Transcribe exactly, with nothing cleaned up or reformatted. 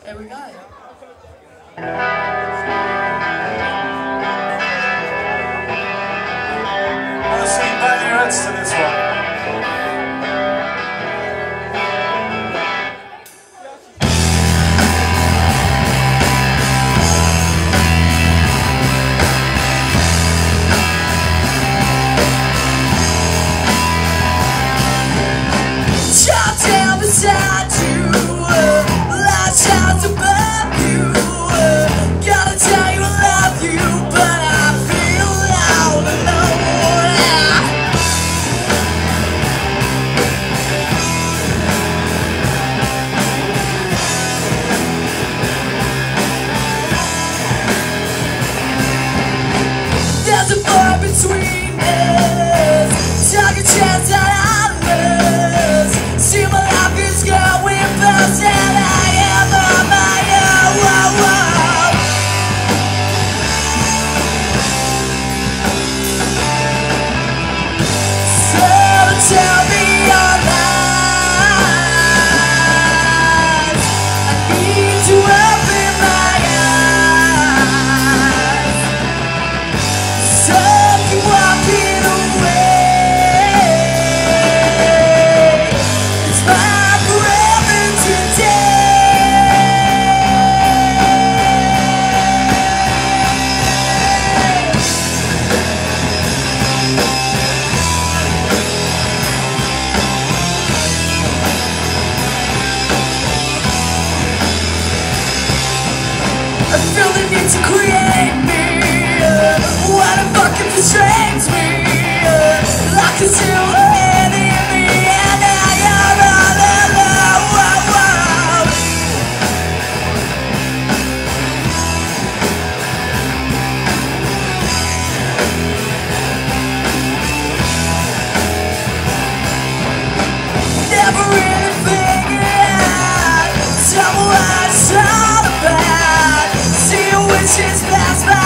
There we go. I want to see both your heads to this one. Beside you, uh, lights out above you, uh, gotta tell you I love you, but I feel all alone. There's a bar between us, take a chance that I lose. See my life is going past and I am on my own. Whoa, whoa. So tell me your lies. I need to open my eyes. So keep walking away. I feel the need to create me, uh, what a fucking frustrates me, uh, like a silver hand in me and now you're all alone. Whoa, whoa. Never really figured out, tell me what it's all about. Which is past my